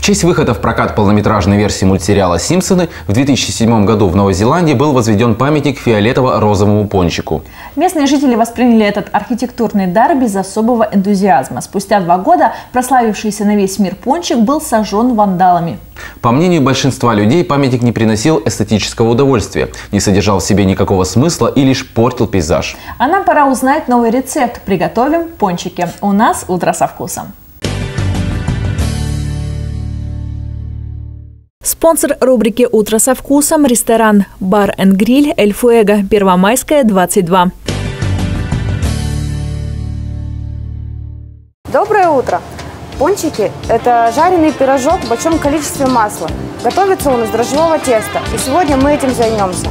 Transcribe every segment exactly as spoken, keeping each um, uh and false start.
В честь выхода в прокат полнометражной версии мультсериала «Симпсоны» в две тысячи седьмом году в Новой Зеландии был возведен памятник фиолетово-розовому пончику. Местные жители восприняли этот архитектурный дар без особого энтузиазма. Спустя два года прославившийся на весь мир пончик был сожжен вандалами. По мнению большинства людей, памятник не приносил эстетического удовольствия, не содержал в себе никакого смысла и лишь портил пейзаж. А нам пора узнать новый рецепт. Приготовим пончики. У нас утро со вкусом. Спонсор рубрики «Утро со вкусом» – ресторан «Бар энд Гриль Эль Фуэго», Первомайская, двадцать два. Доброе утро! Пончики – это жареный пирожок в большом количестве масла. Готовится он из дрожжевого теста, и сегодня мы этим займемся.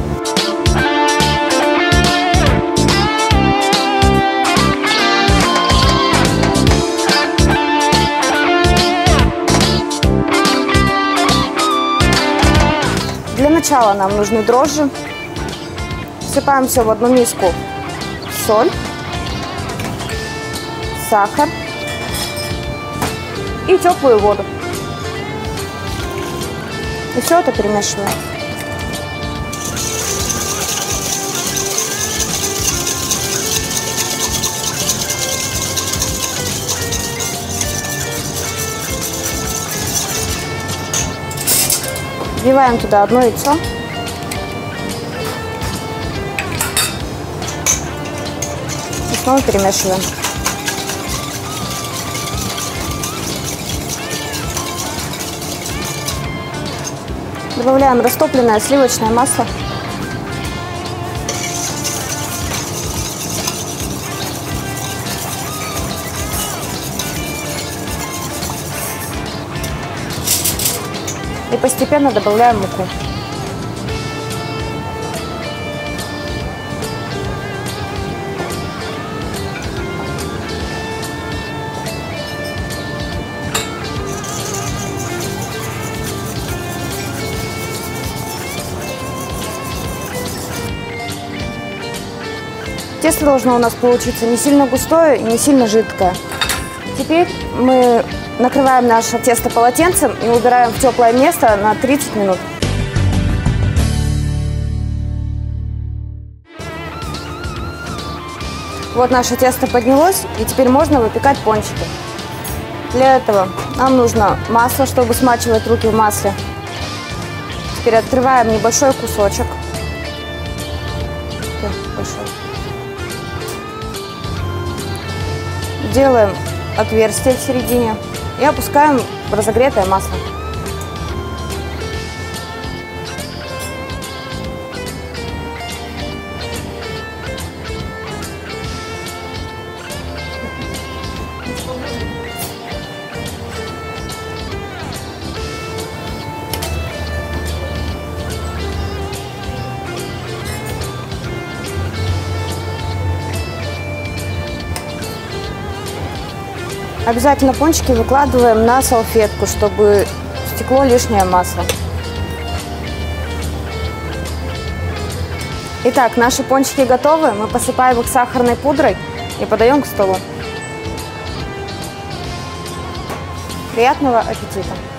Для начала нам нужны дрожжи. Всыпаем все в одну миску. Соль, сахар и теплую воду. И все это перемешиваем. Вливаем туда одно яйцо. И снова перемешиваем. Добавляем растопленное сливочное масло. И постепенно добавляем муку. Тесто должно у нас получиться не сильно густое и не сильно жидкое. Теперь мы накрываем наше тесто полотенцем и убираем в теплое место на тридцать минут. Вот наше тесто поднялось, и теперь можно выпекать пончики. Для этого нам нужно масло, чтобы смачивать руки в масле. Теперь открываем небольшой кусочек. Большой. Делаем отверстие в середине и опускаем в разогретое масло. Обязательно пончики выкладываем на салфетку, чтобы стекло лишнее масло. Итак, наши пончики готовы. Мы посыпаем их сахарной пудрой и подаем к столу. Приятного аппетита!